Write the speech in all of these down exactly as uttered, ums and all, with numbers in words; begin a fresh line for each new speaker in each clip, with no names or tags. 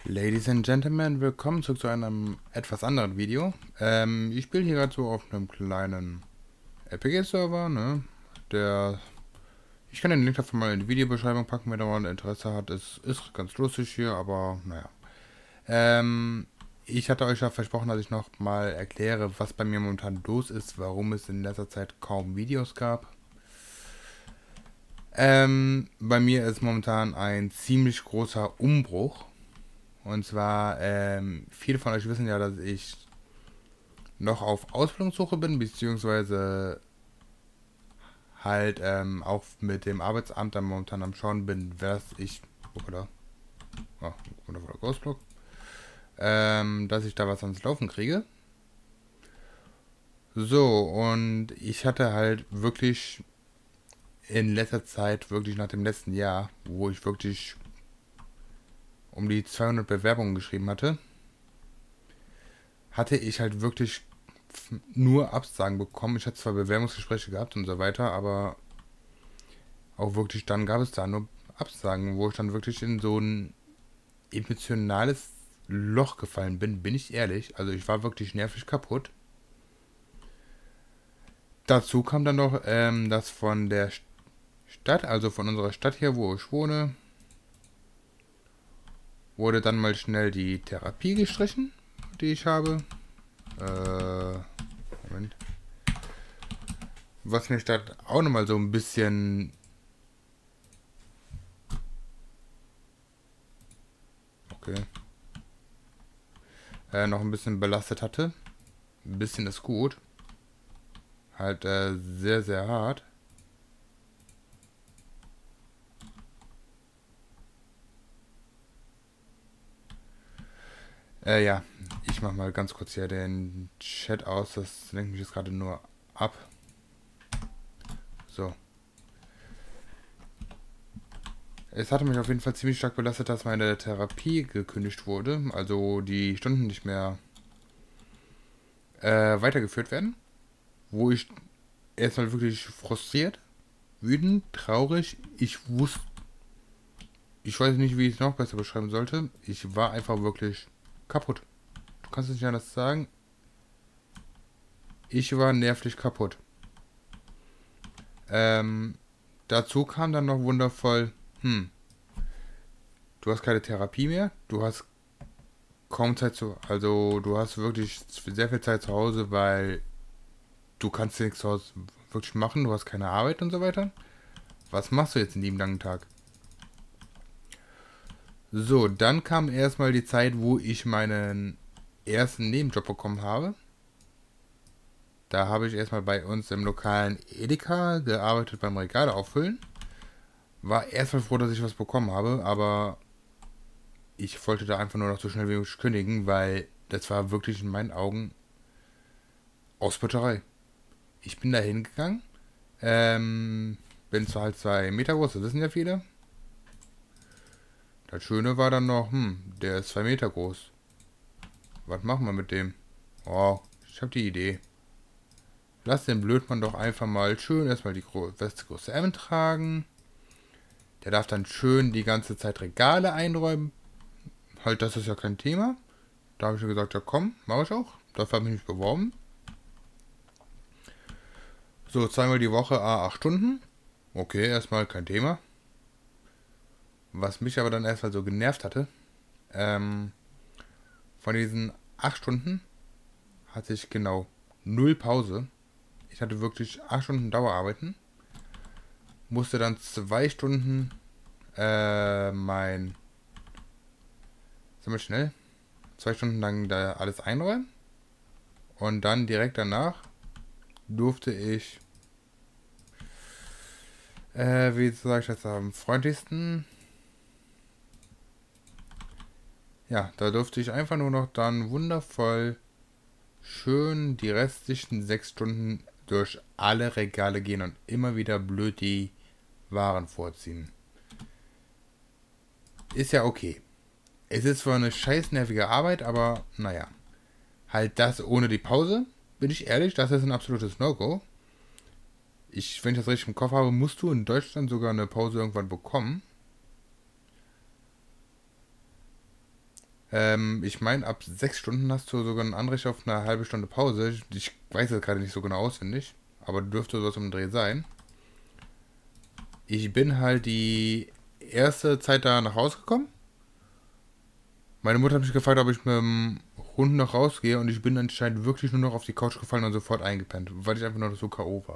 Ladies and Gentlemen, willkommen zurück zu einem etwas anderen Video. Ähm, ich spiele hier gerade so auf einem kleinen R P G-Server, ne? Der, ich kann den Link davon mal in die Videobeschreibung packen, wenn da mal Interesse hat. Es ist ganz lustig hier, aber naja. Ähm, ich hatte euch ja versprochen, dass ich noch mal erkläre, was bei mir momentan los ist, warum es in letzter Zeit kaum Videos gab. Ähm, bei mir ist momentan ein ziemlich großer Umbruch. Und zwar, ähm, viele von euch wissen ja, dass ich noch auf Ausbildungssuche bin, beziehungsweise halt ähm, auch mit dem Arbeitsamt dann momentan am Schauen bin, was ich. Oder? Oh, wundervoller Ghostblock. Ähm, dass ich da was ans Laufen kriege. So, und ich hatte halt wirklich in letzter Zeit, wirklich nach dem letzten Jahr, wo ich wirklich um die zweihundert Bewerbungen geschrieben hatte, hatte ich halt wirklich nur Absagen bekommen. Ich hatte zwar Bewerbungsgespräche gehabt und so weiter, aber auch wirklich dann gab es da nur Absagen, wo ich dann wirklich in so ein emotionales Loch gefallen bin, bin ich ehrlich. Also ich war wirklich nervig kaputt. Dazu kam dann noch, ähm, dass von der Stadt, also von unserer Stadt hier, wo ich wohne, wurde dann mal schnell die Therapie gestrichen, die ich habe. Äh, Moment. Was mich da auch nochmal so ein bisschen. Okay. Äh, noch ein bisschen belastet hatte. Ein bisschen ist gut. Halt äh, sehr, sehr hart. Äh, ja, ich mach mal ganz kurz hier den Chat aus. Das lenkt mich jetzt gerade nur ab. So. Es hatte mich auf jeden Fall ziemlich stark belastet, dass meine Therapie gekündigt wurde. Also die Stunden nicht mehr äh, weitergeführt werden. Wo ich erstmal wirklich frustriert, wütend, traurig. Ich wusste, ich weiß nicht, wie ich es noch besser beschreiben sollte. Ich war einfach wirklich kaputt. Du kannst es nicht anders sagen. Ich war nervlich kaputt. Ähm, dazu kam dann noch wundervoll, hm, du hast keine Therapie mehr, du hast kaum Zeit zu, also du hast wirklich sehr viel Zeit zu Hause, weil du kannst nichts zu Hause wirklich machen, du hast keine Arbeit und so weiter. Was machst du jetzt in dem langen Tag? So, dann kam erstmal die Zeit, wo ich meinen ersten Nebenjob bekommen habe. Da habe ich erstmal bei uns im lokalen Edeka gearbeitet beim Regale auffüllen. War erstmal froh, dass ich was bekommen habe, aber ich wollte da einfach nur noch so schnell wie möglich kündigen, weil das war wirklich in meinen Augen Ausbeuterei. Ich bin da hingegangen, ähm, bin zwar halt zwei Meter groß, das wissen ja viele. Das Schöne war dann noch, hm, der ist zwei Meter groß. Was machen wir mit dem? Oh, ich hab die Idee. Lass den Blödmann doch einfach mal schön erstmal die feste Größe M tragen. Der darf dann schön die ganze Zeit Regale einräumen. Halt, das ist ja kein Thema. Da habe ich mir gesagt, ja komm, mache ich auch. Dafür habe ich mich beworben. So, zweimal die Woche, a acht Stunden. Okay, erstmal kein Thema. Was mich aber dann erstmal so genervt hatte, ähm, von diesen acht Stunden hatte ich genau null Pause. Ich hatte wirklich acht Stunden Dauerarbeiten. Musste dann zwei Stunden äh, mein. Sind wir schnell? Zwei Stunden lang da alles einräumen. Und dann direkt danach durfte ich, äh, wie sage ich das am freundlichsten, ja, da durfte ich einfach nur noch dann wundervoll schön die restlichen sechs Stunden durch alle Regale gehen und immer wieder blöd die Waren vorziehen. Ist ja okay. Es ist zwar eine scheiß nervige Arbeit, aber naja. Halt das ohne die Pause, bin ich ehrlich, das ist ein absolutes No-Go. Ich, wenn ich das richtig im Kopf habe, musst du in Deutschland sogar eine Pause irgendwann bekommen. Ähm, ich meine, ab sechs Stunden hast du sogar ein Anrecht auf eine halbe Stunde Pause. Ich weiß jetzt gerade nicht so genau auswendig, aber dürfte sowas um den Dreh sein. Ich bin halt die erste Zeit da nach Hause gekommen. Meine Mutter hat mich gefragt, ob ich mit dem Hund noch rausgehe und ich bin anscheinend wirklich nur noch auf die Couch gefallen und sofort eingepennt, weil ich einfach nur so K O war.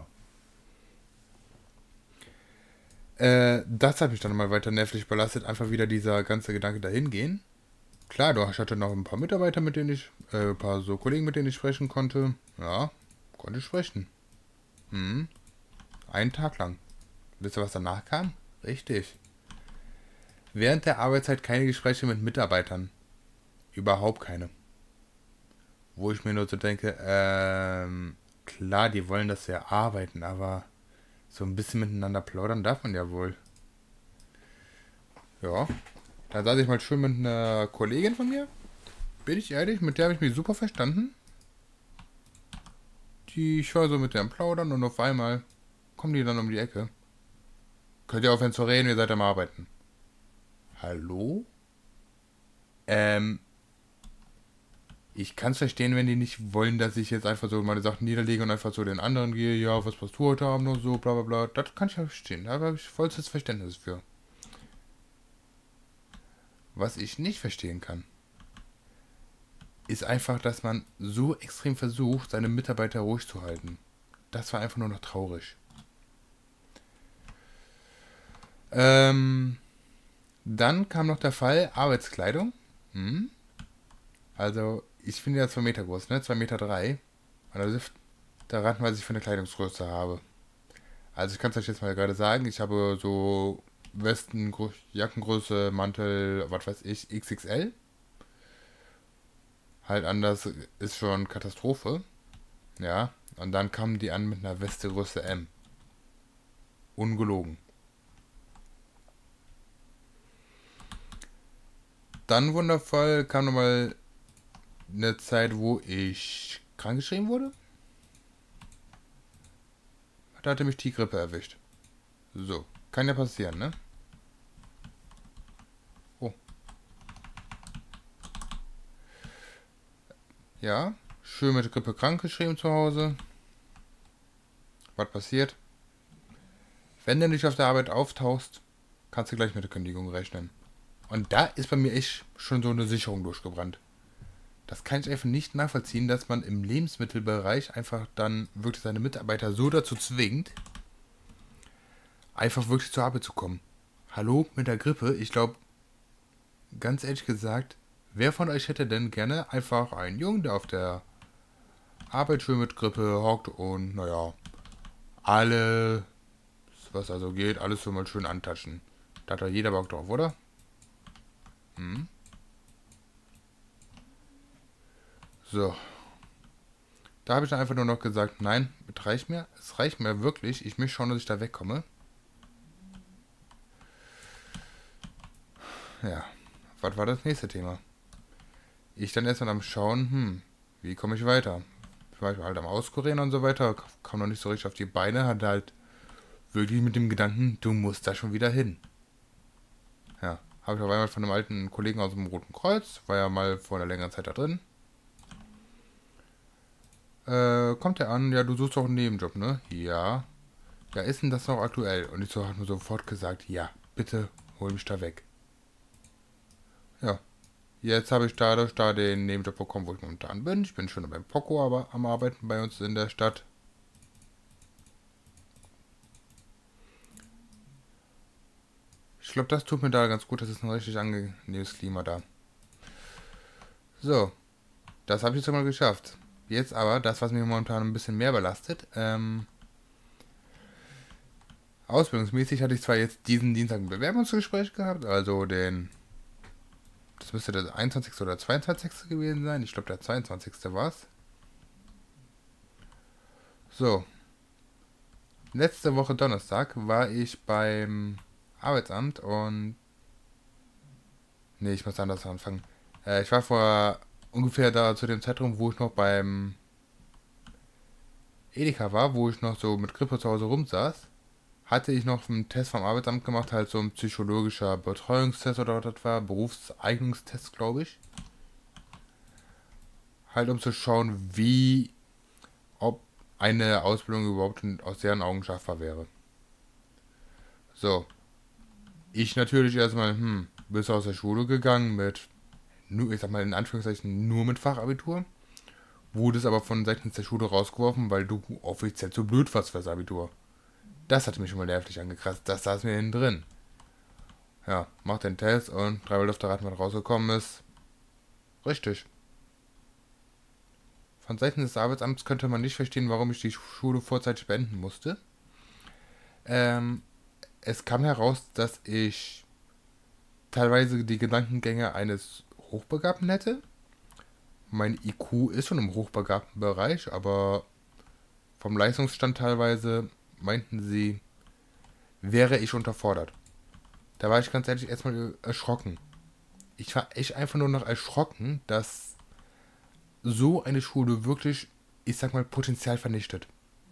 Äh, das hat mich dann mal weiter nervlich belastet, einfach wieder dieser ganze Gedanke dahin gehen. Klar, du hast hatte noch ein paar Mitarbeiter, mit denen ich, äh, ein paar so Kollegen, mit denen ich sprechen konnte. Ja, konnte ich sprechen. Hm, einen Tag lang. Wisst ihr, was danach kam? Richtig. Während der Arbeitszeit keine Gespräche mit Mitarbeitern. Überhaupt keine. Wo ich mir nur so denke, ähm, klar, die wollen, dass wir arbeiten, aber so ein bisschen miteinander plaudern darf man ja wohl. Ja. Da saß ich mal schön mit einer Kollegin von mir. Bin ich ehrlich, mit der habe ich mich super verstanden. Die, ich war so mit der am Plaudern und auf einmal kommen die dann um die Ecke. Könnt ihr aufhören zu reden, ihr seid am Arbeiten. Hallo? Ähm, ich kann es verstehen, wenn die nicht wollen, dass ich jetzt einfach so meine Sachen niederlege und einfach so den anderen gehe. Ja, was passt du heute Abend und so, bla bla bla. Das kann ich verstehen. Da habe ich vollstes Verständnis für. Was ich nicht verstehen kann, ist einfach, dass man so extrem versucht, seine Mitarbeiter ruhig zu halten. Das war einfach nur noch traurig. Ähm, dann kam noch der Fall Arbeitskleidung. Hm? Also, ich bin ja zwei Meter groß, ne? zwei Meter drei. Also, da raten, was ich für eine Kleidungsgröße habe. Also, ich kann es euch jetzt mal gerade sagen. Ich habe so Westen, Jackengröße, Mantel, was weiß ich, X X L. Halt anders ist schon Katastrophe. Ja. Und dann kamen die an mit einer Weste Größe M. Ungelogen. Dann wundervoll kam nochmal eine Zeit, wo ich krankgeschrieben wurde. Da hatte mich die Grippe erwischt. So, kann ja passieren, ne? Oh. Ja, schön mit Grippe krankgeschrieben zu Hause. Was passiert? Wenn du nicht auf der Arbeit auftauchst, kannst du gleich mit der Kündigung rechnen. Und da ist bei mir echt schon so eine Sicherung durchgebrannt. Das kann ich einfach nicht nachvollziehen, dass man im Lebensmittelbereich einfach dann wirklich seine Mitarbeiter so dazu zwingt, einfach wirklich zur Arbeit zu kommen. Hallo mit der Grippe, ich glaube, ganz ehrlich gesagt, wer von euch hätte denn gerne einfach einen Jungen, der auf der Arbeit schön mit Grippe hockt und, naja, alles, was also geht, alles so mal schön antatschen. Da hat doch jeder Bock drauf, oder? Hm? So. Da habe ich dann einfach nur noch gesagt, nein, es reicht mir, es reicht mir wirklich, ich möchte schauen, dass ich da wegkomme. Ja, was war das nächste Thema? Ich dann erstmal am Schauen, hm, wie komme ich weiter? Ich war halt am Auskurieren und so weiter, kam noch nicht so richtig auf die Beine, hatte halt wirklich mit dem Gedanken, du musst da schon wieder hin. Ja, habe ich auf einmal von einem alten Kollegen aus dem Roten Kreuz, war ja mal vor einer längeren Zeit da drin. Äh, kommt er an, ja, du suchst doch einen Nebenjob, ne? Ja. Ja, ist denn das noch aktuell? Und ich so, hat mir sofort gesagt, ja, bitte hol mich da weg. Ja, jetzt habe ich dadurch da den Nebenjob bekommen, wo ich momentan bin. Ich bin schon beim Poco aber am Arbeiten bei uns in der Stadt. Ich glaube, das tut mir da ganz gut. Das ist ein richtig angenehmes Klima da. So, das habe ich jetzt mal geschafft. Jetzt aber, das, was mich momentan ein bisschen mehr belastet. Ähm, ausbildungsmäßig hatte ich zwar jetzt diesen Dienstag ein Bewerbungsgespräch gehabt, also den... Das müsste der einundzwanzigste oder zweiundzwanzigste gewesen sein. Ich glaube, der zweiundzwanzigste war es. So. Letzte Woche Donnerstag war ich beim Arbeitsamt und... Nee, ich muss anders anfangen. Äh, ich war vor ungefähr da zu dem Zeitraum, wo ich noch beim Edeka war, wo ich noch so mit Grippe zu Hause rumsaß, hatte ich noch einen Test vom Arbeitsamt gemacht, halt so ein psychologischer Betreuungstest oder was das war, Berufseignungstest, glaube ich. halt um zu schauen, wie, ob eine Ausbildung überhaupt aus deren Augen schaffbar wäre. So, ich natürlich erstmal, hm, bist aus der Schule gegangen mit, nur, ich sag mal in Anführungszeichen, nur mit Fachabitur. Wurdest aber von seitens der Schule rausgeworfen, weil du offiziell zu blöd warst fürs Abitur. Das hat mich schon mal nervlich angekratzt. Das saß mir hinten drin. Ja, mach den Test und dreimal auf der Rad, was rausgekommen ist. Richtig. Von Seiten des Arbeitsamts könnte man nicht verstehen, warum ich die Schule vorzeitig beenden musste. Ähm, es kam heraus, dass ich teilweise die Gedankengänge eines Hochbegabten hätte. Mein I Q ist schon im hochbegabten Bereich, aber vom Leistungsstand teilweise meinten sie, wäre ich unterfordert. Da war ich ganz ehrlich erstmal erschrocken. Ich war echt einfach nur noch erschrocken, dass so eine Schule wirklich, ich sag mal, Potenzial vernichtet.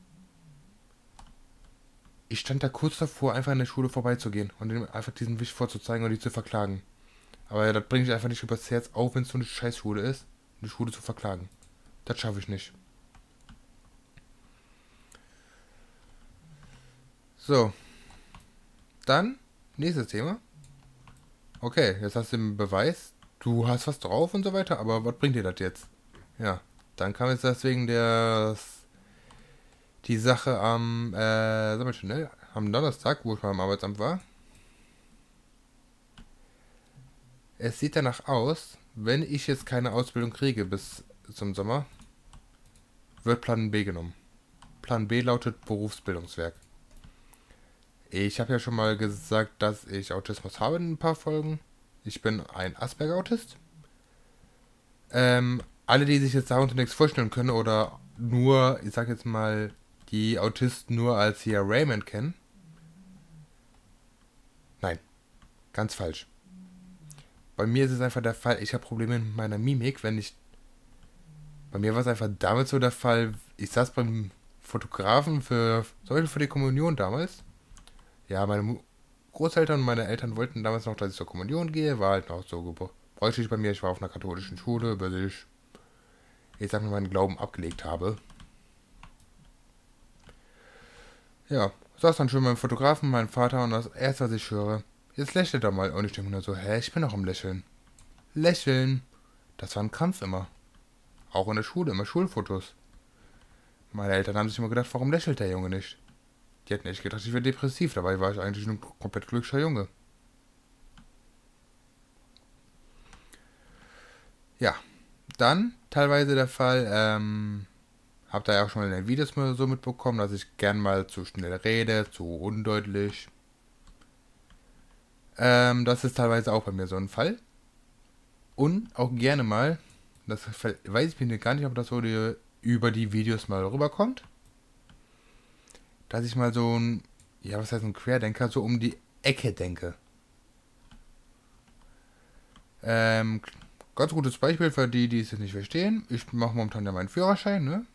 Ich stand da kurz davor, einfach an der Schule vorbeizugehen und ihm einfach diesen Wisch vorzuzeigen und die zu verklagen. Aber das bringe ich einfach nicht übers Herz, auch wenn es so eine Scheißschule ist, eine Schule zu verklagen. Das schaffe ich nicht. So. Dann, nächstes Thema. Okay, jetzt hast du den Beweis, du hast was drauf und so weiter, aber was bringt dir das jetzt? Ja, dann kam jetzt deswegen der, die Sache am, äh, sag mal schnell, am Donnerstag, wo ich mal im Arbeitsamt war. Es sieht danach aus, wenn ich jetzt keine Ausbildung kriege bis zum Sommer, wird Plan B genommen. Plan B lautet Berufsbildungswerk. Ich habe ja schon mal gesagt, dass ich Autismus habe in ein paar Folgen. Ich bin ein Asperger-Autist. Ähm, alle, die sich jetzt darunter nichts vorstellen können oder nur, ich sag jetzt mal, die Autisten nur als hier Raymond kennen. Nein, ganz falsch. Bei mir ist es einfach der Fall, ich habe Probleme mit meiner Mimik, wenn ich... Bei mir war es einfach damals so der Fall, ich saß beim Fotografen für, zum Beispiel für die Kommunion damals. Ja, meine Großeltern und meine Eltern wollten damals noch, dass ich zur Kommunion gehe, war halt noch so gebräuchlich bei mir. Ich war auf einer katholischen Schule, bis ich, ich sag mal, meinen Glauben abgelegt habe. Ja, saß dann schon beim Fotografen, meinem Vater, und das erste, was ich höre, jetzt lächelt er mal. Und ich denke mir nur so, hä, ich bin doch am Lächeln. Lächeln. Das war ein Krampf immer. Auch in der Schule, immer Schulfotos. Meine Eltern haben sich immer gedacht, warum lächelt der Junge nicht? Die hätten echt gedacht, ich wäre depressiv. Dabei war ich eigentlich ein komplett glücklicher Junge. Ja, dann teilweise der Fall, ähm, habt ihr ja auch schon mal in den Videos mal so mitbekommen, dass ich gern mal zu schnell rede, zu undeutlich. Ähm, das ist teilweise auch bei mir so ein Fall. Und auch gerne mal, das weiß ich mir gar nicht, ob das so die, über die Videos mal rüberkommt, dass ich mal so ein, ja, was heißt ein Querdenker, so um die Ecke denke. Ähm, ganz gutes Beispiel für die, die es jetzt nicht verstehen. Ich mache momentan ja meinen Führerschein, ne?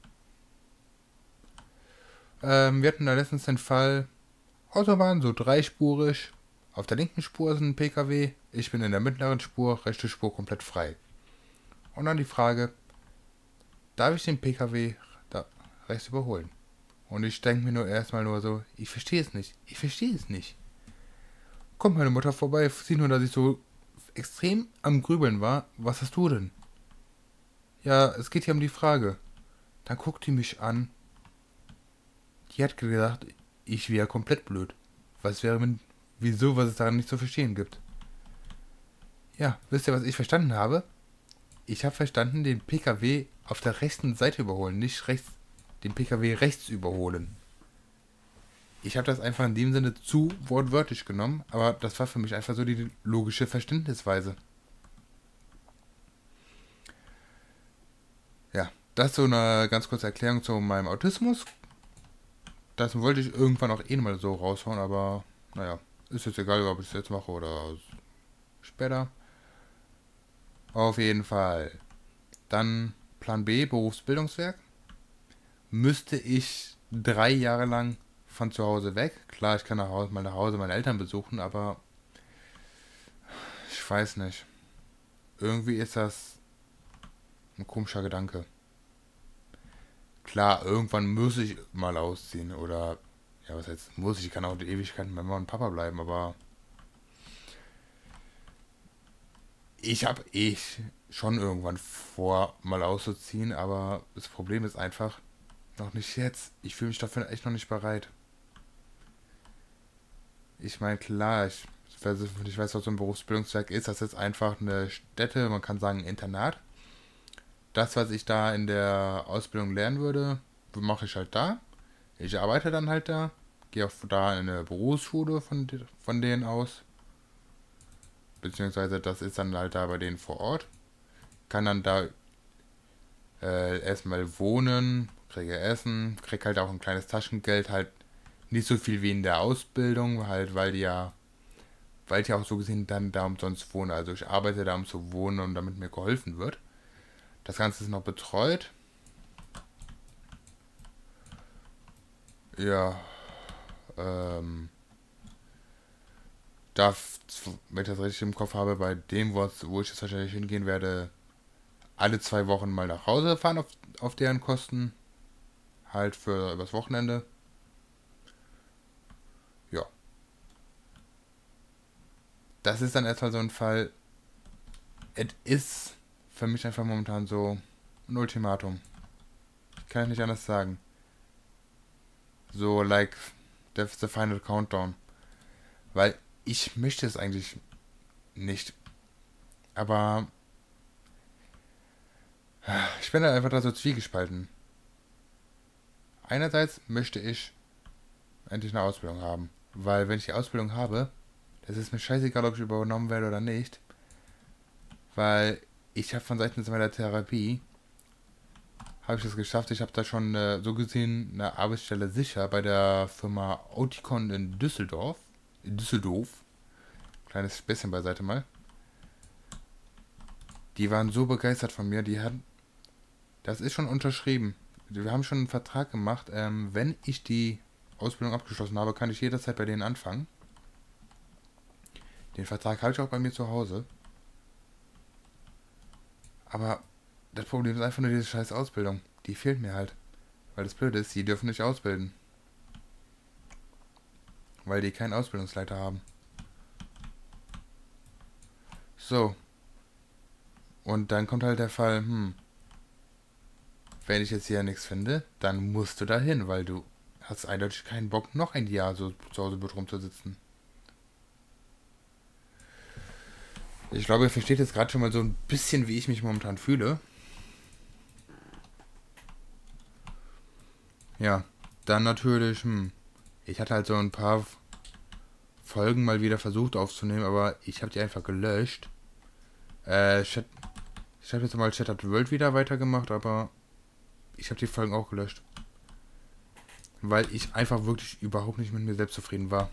Ähm, wir hatten da letztens den Fall, Autobahn, so dreispurig. Auf der linken Spur ist ein P K W, ich bin in der mittleren Spur, rechte Spur komplett frei. Und dann die Frage, darf ich den P K W da rechts überholen? Und ich denke mir nur erstmal nur so, ich verstehe es nicht, ich verstehe es nicht. Kommt meine Mutter vorbei, sieht nur, dass ich so extrem am Grübeln war, was hast du denn? Ja, es geht hier um die Frage. Dann guckt die mich an. Die hat gedacht, ich wäre komplett blöd. Was wäre, wenn, wieso, was es daran nicht zu verstehen gibt? Ja, wisst ihr, was ich verstanden habe? Ich habe verstanden, den P K W auf der rechten Seite überholen, nicht rechts, den P K W rechts überholen. Ich habe das einfach in dem Sinne zu wortwörtlich genommen, aber das war für mich einfach so die logische Verständnisweise. Ja, das ist so eine ganz kurze Erklärung zu meinem Autismus. Das wollte ich irgendwann auch eh mal so raushauen, aber naja, ist jetzt egal, ob ich es jetzt mache oder später. Auf jeden Fall. Dann Plan B, Berufsbildungswerk. Müsste ich drei Jahre lang von zu Hause weg. Klar, ich kann nach Hause, mal nach Hause meine Eltern besuchen, aber ich weiß nicht. Irgendwie ist das ein komischer Gedanke. Klar, irgendwann muss ich mal ausziehen. Oder, ja, was heißt muss ich? Ich kann auch die Ewigkeit mit Mama und Papa bleiben, aber ich habe eh schon irgendwann vor, mal auszuziehen, aber das Problem ist einfach, noch nicht jetzt. Ich fühle mich dafür echt noch nicht bereit. Ich meine, klar, ich, ich weiß, was so ein Berufsbildungswerk ist. Das ist einfach eine Stätte, man kann sagen ein Internat. Das, was ich da in der Ausbildung lernen würde, mache ich halt da. Ich arbeite dann halt da. Gehe auch da in eine Berufsschule von, von denen aus. Beziehungsweise das ist dann halt da bei denen vor Ort. Kann dann da äh, erstmal wohnen, kriege Essen, kriege halt auch ein kleines Taschengeld, halt nicht so viel wie in der Ausbildung, halt weil die ja, weil ich ja auch so gesehen dann da umsonst wohne. Also ich arbeite da um zu wohnen und damit mir geholfen wird. Das Ganze ist noch betreut. Ja, ähm, darf, wenn ich das richtig im Kopf habe, bei dem, wo, wo ich jetzt wahrscheinlich hingehen werde, alle zwei Wochen mal nach Hause fahren auf, auf deren Kosten. Halt für übers Wochenende. Ja. Das ist dann erstmal so ein Fall. Es ist für mich einfach momentan so ein Ultimatum. Ich kann nicht anders sagen. So, like, that's the final countdown. Weil ich möchte es eigentlich nicht. Aber ich bin da einfach da so zwiegespalten. Einerseits möchte ich endlich eine Ausbildung haben. Weil wenn ich die Ausbildung habe, das ist mir scheißegal, ob ich übernommen werde oder nicht. Weil ich habe von seitens meiner Therapie, habe ich es geschafft, ich habe da schon äh, so gesehen eine Arbeitsstelle sicher bei der Firma Auticon in Düsseldorf. In Düsseldorf. Kleines Späßchen beiseite mal. Die waren so begeistert von mir, die hatten, das ist schon unterschrieben. Wir haben schon einen Vertrag gemacht. Ähm, wenn ich die Ausbildung abgeschlossen habe, kann ich jederzeit bei denen anfangen. Den Vertrag habe ich auch bei mir zu Hause. Aber das Problem ist einfach nur diese scheiß Ausbildung. Die fehlt mir halt. Weil das Blöde ist, die dürfen nicht ausbilden. Weil die keinen Ausbildungsleiter haben. So. Und dann kommt halt der Fall, hm, wenn ich jetzt hier nichts finde, dann musst du da hin, weil du hast eindeutig keinen Bock, noch ein Jahr so zu Hause mit rumzusitzen. Ich glaube, ihr versteht jetzt gerade schon mal so ein bisschen, wie ich mich momentan fühle. Ja, dann natürlich, hm, ich hatte halt so ein paar Folgen mal wieder versucht aufzunehmen, aber ich habe die einfach gelöscht. Äh, Chat, ich habe jetzt mal Shattered World wieder weitergemacht, aber ich habe die Folgen auch gelöscht. Weil ich einfach wirklich überhaupt nicht mit mir selbst zufrieden war.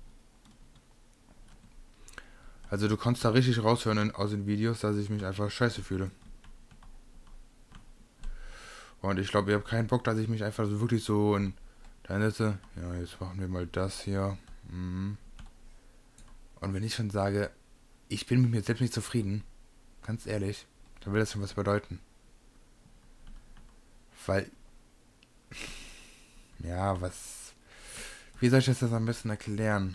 Also du konntest da richtig raushören in, aus den Videos, dass ich mich einfach scheiße fühle. Und ich glaube, ihr habt keinen Bock, dass ich mich einfach so wirklich so in da sitze. Ja, jetzt machen wir mal das hier. Mhm. Und wenn ich schon sage, ich bin mit mir selbst nicht zufrieden, ganz ehrlich, dann will das schon was bedeuten. Weil, ja, was, wie soll ich das jetzt am besten erklären?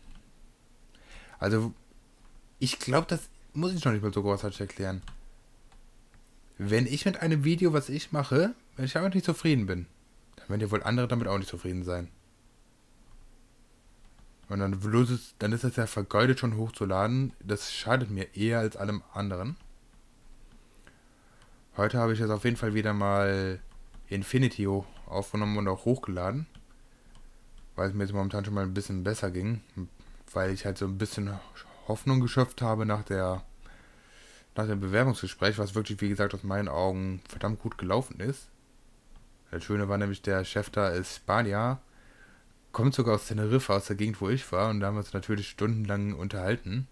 Also, ich glaube, das muss ich noch nicht mal so großartig erklären. Wenn ich mit einem Video, was ich mache, wenn ich damit nicht zufrieden bin, dann werden ja wohl andere damit auch nicht zufrieden sein. Und dann, bloß, dann ist das ja vergeudet schon hochzuladen. Das schadet mir eher als allem anderen. Heute habe ich jetzt auf jeden Fall wieder mal Infinity aufgenommen und auch hochgeladen. Weil es mir jetzt momentan schon mal ein bisschen besser ging. Weil ich halt so ein bisschen Hoffnung geschöpft habe nach der nach dem Bewerbungsgespräch, was wirklich, wie gesagt, aus meinen Augen verdammt gut gelaufen ist. Das Schöne war nämlich, der Chef da ist Spanier, kommt sogar aus Teneriffa, aus der Gegend, wo ich war, und da haben wir uns natürlich stundenlang unterhalten.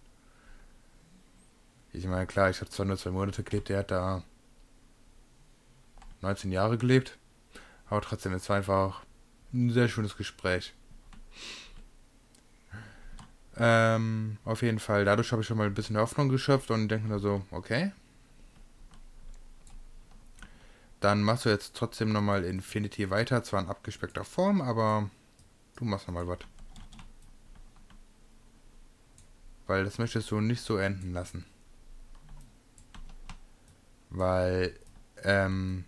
Ich meine, klar, ich habe zwar nur zwei Monate gelebt, der hat da neunzehn Jahre gelebt, aber trotzdem, es war einfach ein sehr schönes Gespräch. Ähm, auf jeden Fall, dadurch habe ich schon mal ein bisschen Hoffnung geschöpft und denke mir so, okay, dann machst du jetzt trotzdem nochmal Infinity weiter. Zwar in abgespeckter Form, aber du machst nochmal was. Weil das möchtest du nicht so enden lassen. Weil, ähm,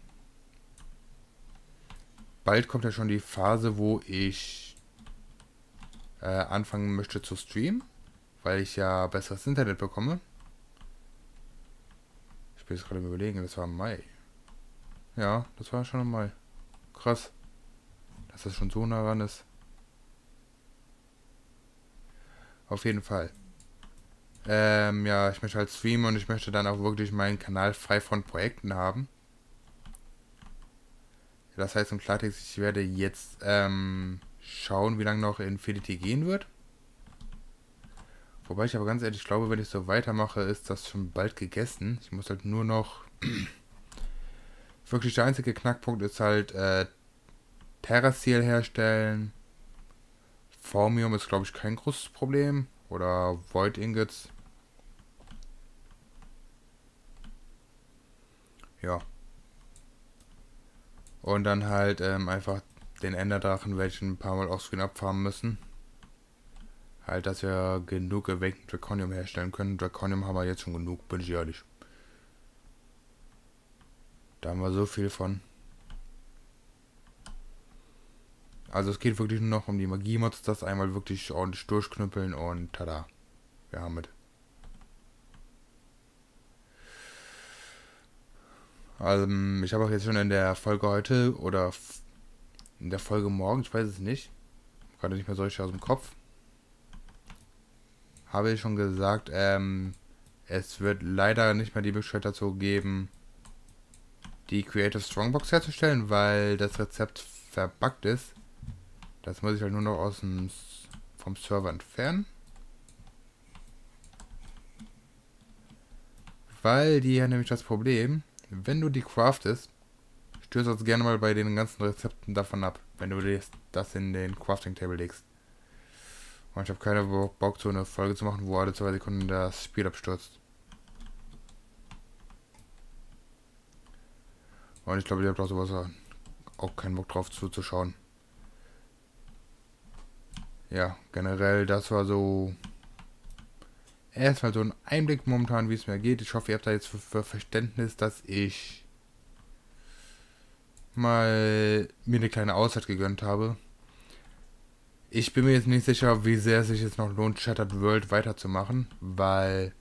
bald kommt ja schon die Phase, wo ich äh, anfangen möchte zu streamen. Weil ich ja besseres Internet bekomme. Ich bin jetzt gerade überlegen, das war im Mai. Ja, das war schon im Mai. Krass, dass das schon so nah ran ist. Auf jeden Fall. Ähm, ja, ich möchte halt streamen und ich möchte dann auch wirklich meinen Kanal frei von Projekten haben. Das heißt im Klartext, ich werde jetzt ähm, schauen, wie lange noch Infinity gehen wird. Wobei ich aber ganz ehrlich glaube, wenn ich so weitermache, ist das schon bald gegessen. Ich muss halt nur noch... wirklich der einzige Knackpunkt ist halt äh, Terraciel herstellen. Formium ist glaube ich kein großes Problem. Oder Void Ingots. Ja. Und dann halt ähm, einfach den Enderdrachen, welchen ein paar Mal offscreen abfarmen müssen. Halt, dass wir genug Awakened Draconium herstellen können. Draconium haben wir jetzt schon genug, bin ich ehrlich. Da haben wir so viel von. Also es geht wirklich nur noch um die Magie-Mods, das einmal wirklich ordentlich durchknüppeln und tada. Wir haben es. Also ich habe auch jetzt schon in der Folge heute oder in der Folge morgen, ich weiß es nicht, gerade nicht mehr so richtig aus dem Kopf, habe ich schon gesagt, ähm, es wird leider nicht mehr die Möglichkeit dazu geben, die Creative Strongbox herzustellen, weil das Rezept verbuggt ist. Das muss ich halt nur noch aus dem, vom Server entfernen. Weil die haben nämlich das Problem, wenn du die craftest, stößt das gerne mal bei den ganzen Rezepten davon ab, wenn du das in den Crafting Table legst. Und ich habe keine Bock, so eine Folge zu machen, wo alle zwei Sekunden das Spiel abstürzt. Und ich glaube, ihr habt auch sowas auch keinen Bock drauf zuzuschauen. Ja, generell, das war so erstmal so ein Einblick momentan, wie es mir geht. Ich hoffe, ihr habt da jetzt für, für Verständnis, dass ich mal mir eine kleine Auszeit gegönnt habe. Ich bin mir jetzt nicht sicher, wie sehr es sich jetzt noch lohnt, Shattered World weiterzumachen, weil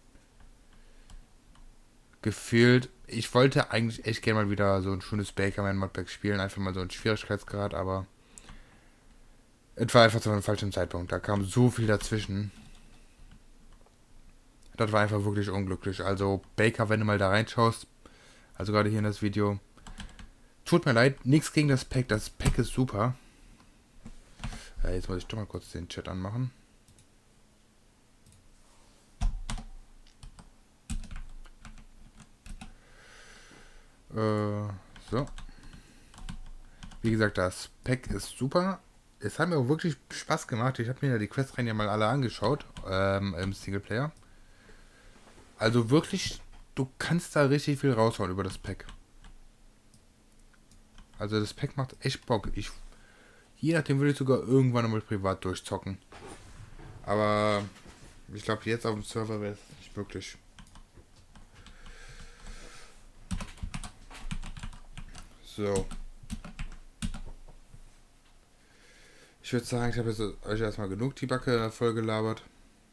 gefühlt, ich wollte eigentlich echt gerne mal wieder so ein schönes Bakerman Modpack spielen, einfach mal so einen Schwierigkeitsgrad, aber es war einfach zu einem falschen Zeitpunkt. Da kam so viel dazwischen. Das war einfach wirklich unglücklich. Also Baker, wenn du mal da reinschaust, also gerade hier in das Video, tut mir leid, nichts gegen das Pack, das Pack ist super. Äh, jetzt muss ich doch mal kurz den Chat anmachen. Äh, so. Wie gesagt, das Pack ist super. Es hat mir auch wirklich Spaß gemacht. Ich habe mir ja die Questreihen ja mal alle angeschaut, ähm, im Singleplayer. Also wirklich, du kannst da richtig viel raushauen über das Pack. Also das Pack macht echt Bock. Ich, je nachdem würde ich sogar irgendwann einmal privat durchzocken. Aber ich glaube jetzt auf dem Server wäre es nicht möglich. So. Ich würde sagen, ich habe jetzt euch erstmal genug Tibacke voll gelabert.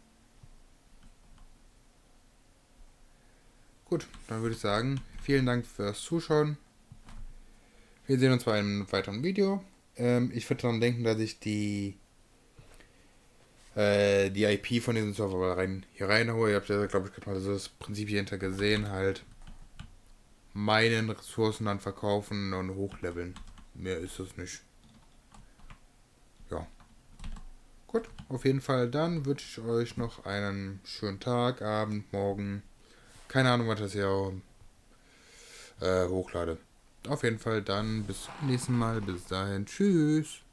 Gut, dann würde ich sagen, vielen Dank fürs Zuschauen. Wir sehen uns bei einem weiteren Video. Ähm, ich würde daran denken, dass ich die äh, die I P von diesem Server rein, hier reinhole. Ihr habt ja, glaube ich, gerade mal so das Prinzip hier hinter gesehen. Halt meinen Ressourcen dann verkaufen und hochleveln. Mehr ist es nicht. Ja. Gut, auf jeden Fall dann wünsche ich euch noch einen schönen Tag, Abend, Morgen. Keine Ahnung, was das hier äh, hochlade. Auf jeden Fall dann bis zum nächsten Mal. Bis dahin. Tschüss.